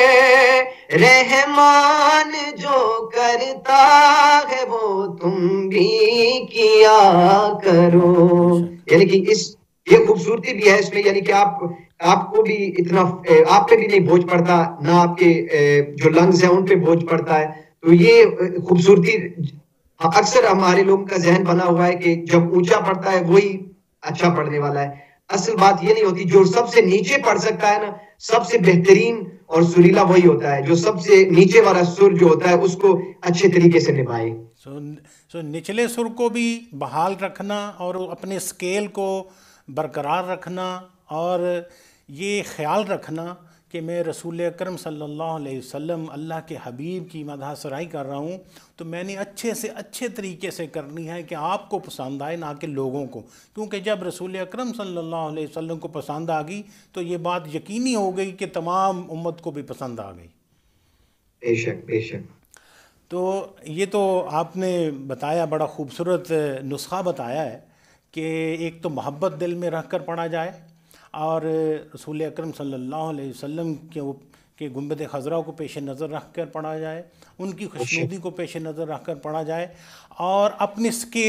S3: رحمان جو کرتا ہے وہ تم بھی کیا کرو. یعنی کہ یہ خوبصورتی بھی ہے اس میں, یعنی کہ آپ کو بھی اتنا آپ پہ بھی نہیں بوجھ پڑتا, نہ آپ کے جو لنگز ہیں ان پہ بوجھ پڑتا ہے. تو یہ خوبصورتی اکثر ہمارے لوگوں کا ذہن بنا ہوا ہے کہ جب اونچا پڑتا ہے وہی اچھا پڑھنے والا ہے. اصل بات یہ نہیں ہوتی, جو سب سے نیچے پڑھ سکتا ہے نا, سب سے بہترین اور سریلا وہی ہوتا ہے جو سب سے نیچے والا سر جو ہوتا ہے اس کو اچھے طریقے سے نبھائے.
S2: سو نچلے سر کو بھی بحال رکھنا اور اپنے اسکیل کو برقرار رکھنا, اور یہ خیال رکھنا کہ میں رسول اکرم صلی اللہ علیہ وسلم اللہ کے حبیب کی مدح سرائی کر رہا ہوں تو میں نے اچھے سے اچھے طریقے سے کرنی ہے کہ آپ کو پسند آئے نہ کہ لوگوں کو, کیونکہ جب رسول اکرم صلی اللہ علیہ وسلم کو پسند آ گئی تو یہ بات یقینی ہو گئی کہ تمام امت کو بھی پسند آ گئی.
S3: بے شک بے شک.
S2: تو یہ تو آپ نے بتایا, بڑا خوبصورت نسخہ بتایا ہے کہ ایک تو محبت دل میں رکھ کر پڑھا جائے, اور رسول اکرم صلی اللہ علیہ وسلم کے گنبد خضرا کو پیش نظر رکھ کر پڑھا جائے, ان کی خوشنودی کو پیش نظر رکھ کر پڑھا جائے, اور اپنے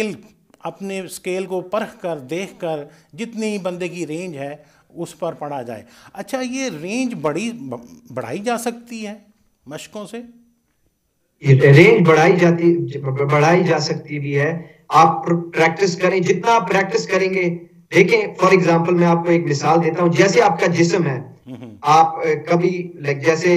S2: اسکیل کو پرکھ کر دیکھ کر جتنی بندے کی رینج ہے اس پر پڑھا جائے. اچھا, یہ رینج بڑھائی جا سکتی ہے مشقوں سے؟
S3: رینج بڑھائی جا سکتی بھی ہے. آپ پریکٹس کریں, جتنا آپ پریکٹس کریں گے. دیکھیں فار ایگزامپل میں آپ کو ایک مثال دیتا ہوں, جیسے آپ کا جسم ہے, آپ کبھی جیسے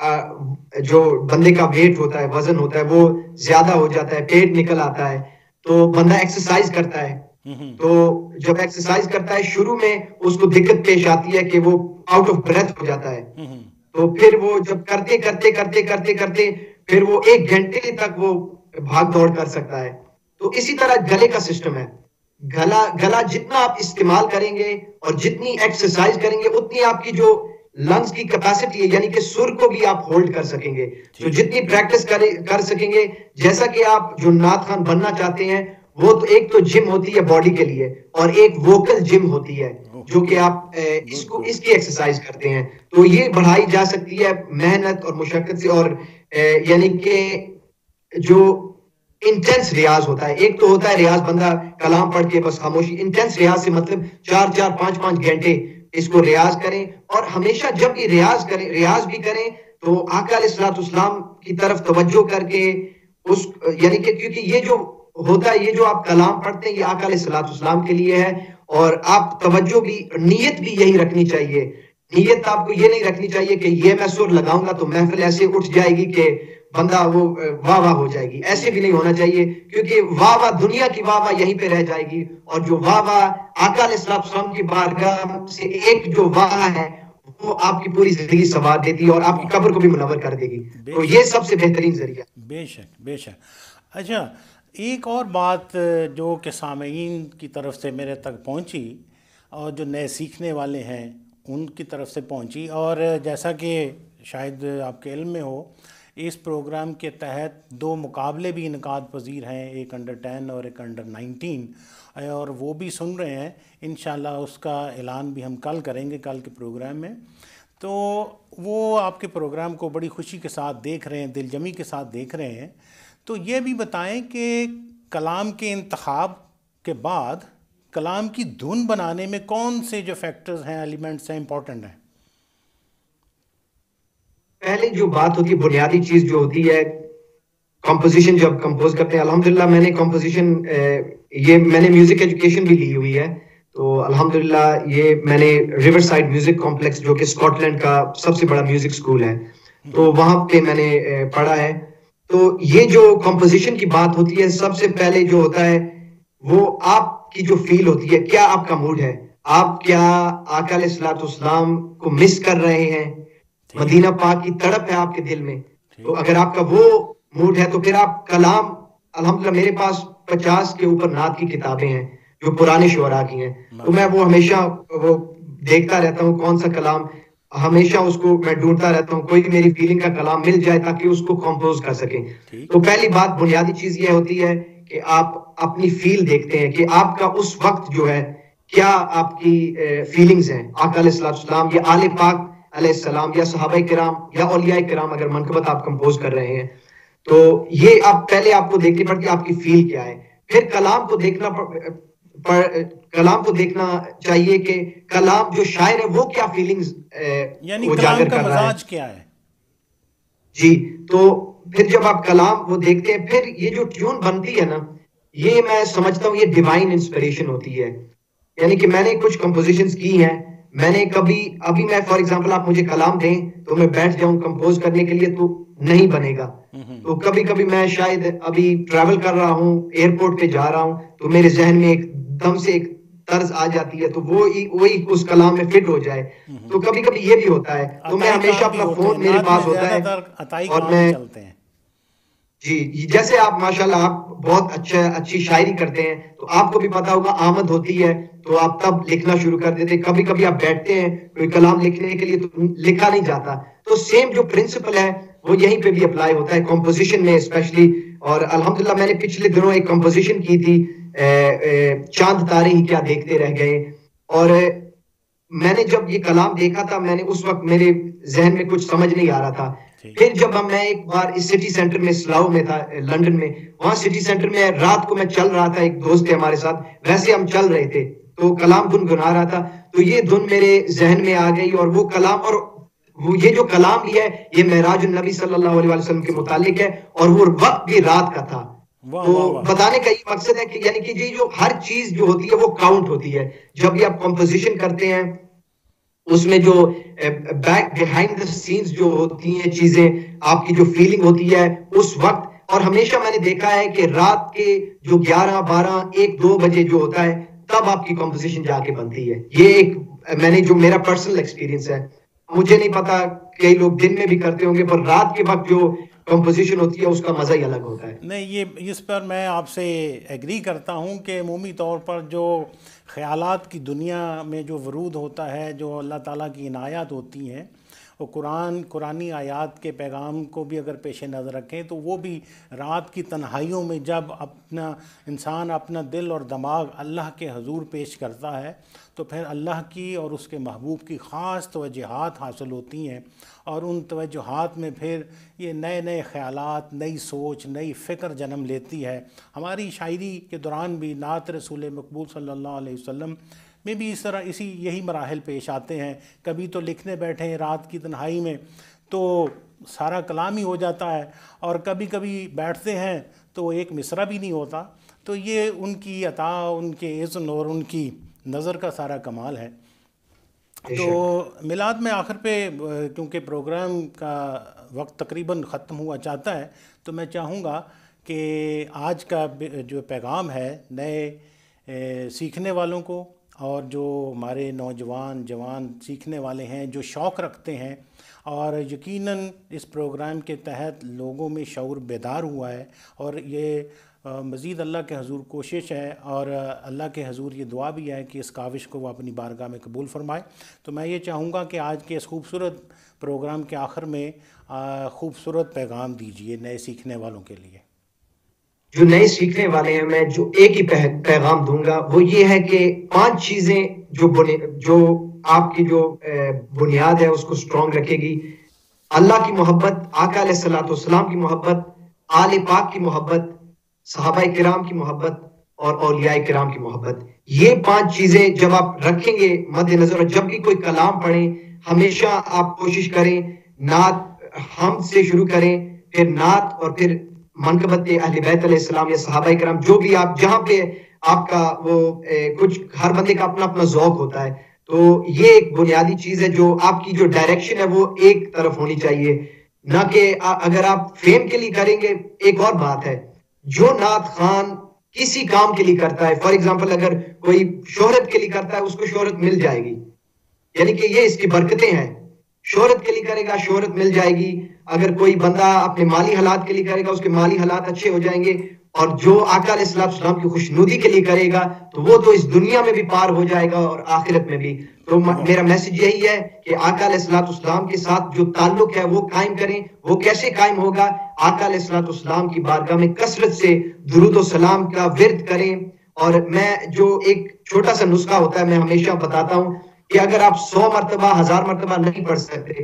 S3: جو بندے کا ویٹ ہوتا ہے, وزن ہوتا ہے, وہ زیادہ ہو جاتا ہے, پیٹ نکل آتا ہے, تو بندہ ایکسرسائز کرتا ہے. تو جب ایکسرسائز کرتا ہے شروع میں اس کو دقت پیش آتی ہے کہ وہ آؤٹ آف بریتھ ہو جاتا ہے, تو پھر وہ جب کرتے کرتے کرتے کرتے کرتے پھر وہ 1 گھنٹے تک وہ بھاگ دوڑ کر سکتا ہے. تو اسی طرح گلے کا سسٹم ہے, گلا جتنا آپ استعمال کریں گے اور جتنی ایکسرسائز کریں گے اتنی آپ کی جو لنگز کی کیپیسٹی ہے, یعنی کہ سر کو بھی آپ ہولڈ کر سکیں گے. تو جتنی پریکٹس کر سکیں گے, جیسا کہ آپ جو نعت خوان بننا چاہتے ہیں وہ تو ایک تو جم ہوتی ہے باڈی کے لیے, اور ایک ووکل جم ہوتی ہے جو کہ آپ اس کی ایکسرسائز کرتے ہیں. تو یہ بڑھائی جا سکتی ہے محنت اور مشقت سے, اور یعنی کہ جو انٹینس ریاض ہوتا ہے. ایک تو ہوتا ہے ریاض, بندہ کلام پڑھ کے بس خاموشی. انٹینس ریاض سے مطلب 4-4 5-5 گھنٹے اس کو ریاض کریں, اور ہمیشہ جب بھی ریاض کریں, ریاض بھی کریں تو آقا علیہ السلام کی طرف توجہ کر کے اس یعنی کہ کیونکہ یہ جو ہوتا ہے، یہ جو آپ کلام پڑھتے ہیں یہ آقا علیہ السلام کے لیے ہے، اور آپ توجہ بھی نیت بھی یہی رکھنی چاہیے. نیت آپ کو یہ نہیں رکھنی چاہیے کہ یہ میں سر لگاؤں گا تو محفل ایسے اٹھ جائے گی کہ بندہ وہ واہ واہ ہو جائے گی. ایسے بھی نہیں ہونا چاہیے، کیونکہ واہ واہ دنیا کی واہ واہ یہیں پہ رہ جائے گی، اور جو واہ واہ آقا علیہ السلام کی بارگاہ سے ایک جو واہ ہے وہ آپ کی پوری زندگی سنوار دیتی ہے اور آپ کی قبر کو بھی منور کر دے گی. تو یہ سب سے بہترین ذریعہ.
S2: بے شک بے شک. اچھا، ایک اور بات جو کہ سامعین کی طرف سے میرے تک پہنچی اور جو نئے سیکھنے والے ہیں ان کی طرف سے پہنچی، اور جیسا کہ شاید آپ کے علم میں ہو، اس پروگرام کے تحت 2 مقابلے بھی انعقاد پذیر ہیں، ایک انڈر 10 اور ایک انڈر 19، اور وہ بھی سن رہے ہیں. انشاءاللہ اس کا اعلان بھی ہم کل کریں گے، کل کے پروگرام میں. تو وہ آپ کے پروگرام کو بڑی خوشی کے ساتھ دیکھ رہے ہیں، دل جمی کے ساتھ دیکھ رہے ہیں. تو یہ بھی بتائیں کہ کلام کے انتخاب کے بعد کلام کی دھن بنانے میں کون سے جو فیکٹرز ہیں، ایلیمنٹس ہیں، امپورٹنٹ ہیں؟
S3: پہلے جو بات ہوتی ہے، بنیادی چیز جو ہوتی ہے کمپوزیشن. جب کمپوز کرتے ہیں، الحمدللہ میں نے کمپوزیشن میں نے میوزک ایجوکیشن بھی لی ہوئی ہے. تو الحمدللہ یہ میں نے ریور سائڈ میوزک کمپلیکس جو کہ اسکاٹ لینڈ کا سب سے بڑا میوزک اسکول ہے، تو وہاں پہ میں نے پڑھا ہے. تو یہ جو کمپوزیشن کی بات ہوتی ہے، سب سے پہلے جو ہوتا ہے وہ آپ کی جو فیل ہوتی ہے، کیا آپ کا موڈ ہے، آپ کیا آقا علیہ السلام کو مس کر رہے ہیں، مدینہ پاک کی تڑپ ہے آپ کے دل میں. تو اگر آپ کا وہ موڈ ہے تو پھر آپ کلام، الحمدللہ میرے پاس 50 کے اوپر نعت کی کتابیں ہیں جو پرانے شعراء کی ہیں. تو میں وہ ہمیشہ وہ دیکھتا رہتا ہوں کون سا کلام، ہمیشہ اس کو میں ڈھونڈتا رہتا ہوں، کوئی میری فیلنگ کا کلام مل جائے تاکہ اس کو کمپوز کر سکیں. تو پہلی بات بنیادی چیز یہ ہوتی ہے کہ آپ اپنی فیل دیکھتے ہیں کہ آپ کا اس وقت جو ہے کیا آپ کی فیلنگز ہیں آقا علیہ السلام یا آل پاک علیہ السلام یا صحابہ کرام یا اولیاء کرام اگر منقبت آپ کمپوز کر رہے ہیں. تو یہ آپ پہلے آپ کو دیکھنی پڑتی ہے آپ کی فیل کیا ہے. پھر کلام کو دیکھنا چاہیے کہ کلام جو شاعر ہے وہ کیا فیلنگز
S2: یعنی کلام کا مزاج کیا ہے.
S3: جی، تو پھر جب آپ کلام وہ دیکھتے ہیں، پھر یہ جو ٹیون بنتی ہے نا، یہ میں سمجھتا ہوں یہ ڈیوائن انسپریشن ہوتی ہے. یعنی کہ میں نے کچھ کمپوزیشنز کی ہیں، میں نے ابھی میں فار ایگزامپل آپ مجھے کلام دیں تو میں بیٹھ جاؤں کمپوز کرنے کے لیے تو نہیں بنے گا. تو کبھی میں شاید ابھی ٹریول کر رہا ہوں، ایئرپورٹ پہ جا رہا ہوں، تو میرے ذہن میں ایک دم سے ایک طرز آ جاتی ہے تو وہی اس کلام میں فٹ ہو جائے. تو کبھی یہ بھی ہوتا ہے. تو میں ہمیشہ اپنا فون میرے پاس ہوتا ہے اور میں جی، جیسے آپ ماشاءاللہ آپ بہت اچھی شاعری کرتے ہیں تو آپ کو بھی پتا ہوگا آمد ہوتی ہے تو آپ تب لکھنا شروع کر دیتے. کبھی آپ بیٹھتے ہیں کوئی کلام لکھنے کے لیے تو لکھا نہیں جاتا. تو سیم جو پرنسپل ہے وہ یہیں پہ بھی اپلائی ہوتا ہے کمپوزیشن میں اسپیشلی. اور الحمدللہ میں نے پچھلے دنوں ایک کمپوزیشن کی تھی، چاند تارے ہی کیا دیکھتے رہ گئے. اور میں نے جب یہ کلام دیکھا تھا، میں نے اس وقت میرے ذہن میں کچھ سمجھ نہیں آ رہا تھا. پھر جب میں ایک بار اس سٹی سینٹر میں سلاؤ میں تھا لنڈن میں، وہاں سٹی سینٹر میں رات کو میں چل رہا تھا، ایک دوست ہے ہمارے ساتھ، ویسے ہم چل رہے تھے تو کلام گنگنا رہا تھا. تو یہ دھن میرے ذہن میں آ گئی اور وہ کلام، اور وہ یہ جو کلام لیا ہے یہ معراج النبی صلی اللہ علیہ وسلم کے متعلق ہے اور وہ وقت بھی رات کا تھا. تو بتانے کا یہ مقصد ہے کہ یعنی کہ یہ جو ہر چیز جو ہوتی ہے وہ کاؤنٹ ہوتی ہے. جب بھی آپ کمپوزیشن کرتے ہیں اس میں جو بیک بیہائنڈ دا سینز جو ہوتی ہیں چیزیں، آپ کی جو فیلنگ ہوتی ہے اس وقت. اور ہمیشہ میں نے دیکھا ہے کہ رات کے جو 11 12 1 2 بجے جو ہوتا ہے تب آپ کی کمپوزیشن جا کے بنتی ہے. یہ ایک میں نے جو میرا پرسنل ایکسپیرینس ہے. مجھے نہیں پتا کئی لوگ دن میں بھی کرتے ہوں گے، پر رات کے وقت جو کمپوزیشن ہوتی ہے اس کا مزہ ہی الگ ہوتا ہے.
S2: نہیں، یہ اس پر میں آپ سے ایگری کرتا ہوں کہ عمومی طور پر جو خیالات کی دنیا میں جو ورود ہوتا ہے، جو اللہ تعالیٰ کی عنایات ہوتی ہیں، وہ قرآنی آیات کے پیغام کو بھی اگر پیش نظر رکھیں تو وہ بھی رات کی تنہائیوں میں جب انسان اپنا دل اور دماغ اللہ کے حضور پیش کرتا ہے تو پھر اللہ کی اور اس کے محبوب کی خاص توجہات حاصل ہوتی ہیں، اور ان توجہات میں پھر یہ نئے خیالات، نئی سوچ، نئی فکر جنم لیتی ہے. ہماری شاعری کے دوران بھی نعت رسول مقبول صلی اللہ علیہ وسلم میں بھی اس طرح یہی مراحل پیش آتے ہیں. کبھی تو لکھنے بیٹھے ہیں رات کی تنہائی میں تو سارا کلام ہی ہو جاتا ہے، اور کبھی کبھی بیٹھتے ہیں تو وہ ایک مصرع بھی نہیں ہوتا. تو یہ ان کی عطا، ان کے اذن اور ان کی نظر کا سارا کمال ہے. تو میلاد میں آخر پہ کیونکہ پروگرام کا وقت تقریباً ختم ہوا چاہتا ہے، تو میں چاہوں گا کہ آج کا جو پیغام ہے نئے سیکھنے والوں کو، اور جو ہمارے نوجوان جوان سیکھنے والے ہیں جو شوق رکھتے ہیں، اور یقیناً اس پروگرام کے تحت لوگوں میں شعور بیدار ہوا ہے، اور یہ مزید اللہ کے حضور کوشش ہے، اور اللہ کے حضور یہ دعا بھی ہے کہ اس کاوش کو وہ اپنی بارگاہ میں قبول فرمائے. تو میں یہ چاہوں گا کہ آج کے اس خوبصورت پروگرام کے آخر میں خوبصورت پیغام دیجئے نئے سیکھنے والوں کے لیے.
S3: جو نئے سیکھنے والے ہیں، میں جو ایک ہی پیغام دوں گا وہ یہ ہے کہ 5 چیزیں جو آپ کی جو بنیاد ہے اس کو سٹرونگ رکھے گی. اللہ کی محبت، آقا علیہ الصلوۃ والسلام کی محبت، آل پاک کی محبت، صحابہ کرام کی محبت اور اولیاء کرام کی محبت. یہ 5 چیزیں جب آپ رکھیں گے مد نظر، جب بھی کوئی کلام پڑھیں ہمیشہ آپ کوشش کریں نعت حمد سے شروع کریں، پھر نعت، اور پھر منقبت اہل بیت علیہ السلام یا صحابہ کرام، جو بھی آپ جہاں پہ آپ کا وہ کچھ، ہر بندے کا اپنا اپنا ذوق ہوتا ہے. تو یہ ایک بنیادی چیز ہے جو آپ کی جو ڈائریکشن ہے وہ ایک طرف ہونی چاہیے، نہ کہ اگر آپ فیم کے لیے کریں گے. ایک اور بات ہے، جو نعت خان کسی کام کے لیے کرتا ہے، فار ایگزامپل اگر کوئی شہرت کے لیے کرتا ہے اس کو شہرت مل جائے گی، یعنی کہ یہ اس کی برکتیں ہیں. شہرت کے لیے کرے گا شہرت مل جائے گی. اگر کوئی بندہ اپنے مالی حالات کے لیے کرے گا اس کے مالی حالات اچھے ہو جائیں گے. اور جو آقا علیہ السلام کی خوشنودی کے لیے کرے گا تو وہ تو اس دنیا میں بھی پار ہو جائے گا اور آخرت میں بھی. تو میرا میسج یہی ہے کہ آقا علیہ السلام کے ساتھ جو تعلق ہے وہ قائم کریں. وہ کیسے قائم ہوگا؟ آقا علیہ السلام کی بارگاہ میں کثرت سے درود و سلام کا ورد کریں. اور میں جو ایک چھوٹا سا نسخہ ہوتا ہے میں ہمیشہ بتاتا ہوں کہ اگر آپ 100 مرتبہ 1000 مرتبہ نہیں پڑھ سکتے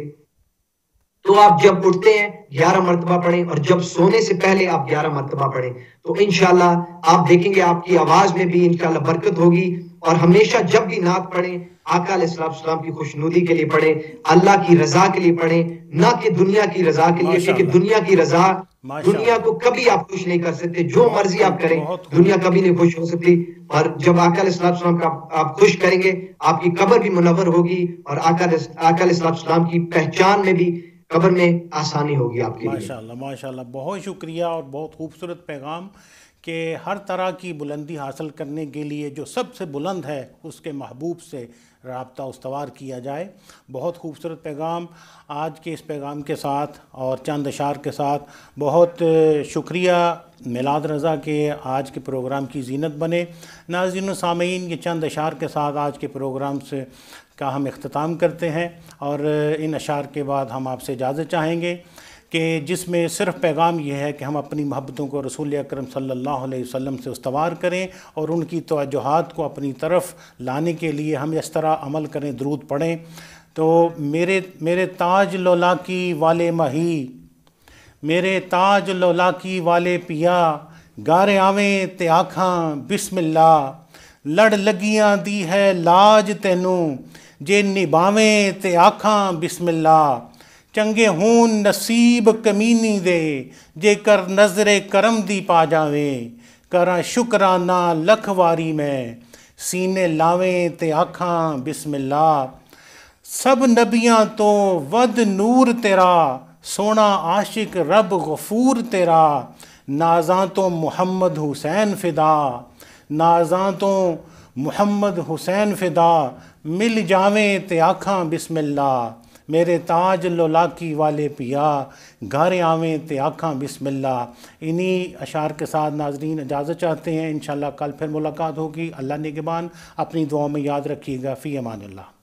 S3: تو آپ جب اٹھتے ہیں 11 مرتبہ پڑھیں، اور جب سونے سے پہلے آپ 11 مرتبہ پڑھیں. تو انشاءاللہ آپ دیکھیں گے آپ کی آواز میں بھی انشاءاللہ برکت ہوگی. اور ہمیشہ جب بھی نعت پڑھیں آقا علیہ السلام کی خوشنودی کے لیے پڑھیں، اللہ کی رضا کے لیے پڑھیں، نہ کہ دنیا کی رضا کے لیے، کیونکہ دنیا کی رضا، دنیا کو کبھی آپ خوش نہیں کر سکتے. جو مرضی آپ کریں دنیا کبھی نہیں خوش ہو سکتی. اور جب آقا علیہ السلام کا آپ خوش کریں گے آپ کی قبر بھی منور ہوگی، اور آقا علیہ السلام کی پہچان میں بھی قبر میں آسانی ہوگی آپ کے لیے.
S2: ماشاءاللہ ماشاءاللہ، بہت شکریہ، اور بہت خوبصورت پیغام کہ ہر طرح کی بلندی حاصل کرنے کے لیے جو سب سے بلند ہے اس کے محبوب سے رابطہ استوار کیا جائے. بہت خوبصورت پیغام. آج کے اس پیغام کے ساتھ اور چند اشعار کے ساتھ بہت شکریہ میلاد رضا کے آج کے پروگرام کی زینت بنے. ناظرین و سامعین، یہ چند اشعار کے ساتھ آج کے پروگرام سے کا ہم اختتام کرتے ہیں، اور ان اشعار کے بعد ہم آپ سے اجازت چاہیں گے کہ جس میں صرف پیغام یہ ہے کہ ہم اپنی محبتوں کو رسول اکرم صلی اللہ علیہ وسلم سے استوار کریں، اور ان کی توجہات کو اپنی طرف لانے کے لیے ہم اس طرح عمل کریں، درود پڑھیں. تو میرے تاج لولاکی والے مہی، میرے تاج لولاکی والے پیا، گارے آویں تے آکھاں بسم اللہ، لڑ لگیاں دی ہے لاج تینوں، جے نبھاویں تے آکھاں بسم اللہ، چنگے ہون نصیب کمینی دے، جے کر نظر کرم دی پا جاویں، کراں شکرانہ لکھ واری میں، سینے لاویں تے آکھاں بسم اللہ. سب نبیاں تو ود نور تیرا، سونا عاشق رب غفور تیرا، نازاں تو محمد حسین فدا، نازاں تو محمد حسین فدا، مل جاویں تے آکھاں بسم اللہ. میرے تاج لولاکی والے پیا، گھر آویں تے آکھاں بسم اللہ. انہی اشعار کے ساتھ ناظرین اجازت چاہتے ہیں. انشاءاللہ کل پھر ملاقات ہوگی. اللہ نگہبان. اپنی دعاؤں میں یاد رکھیے گا. فی امان اللہ.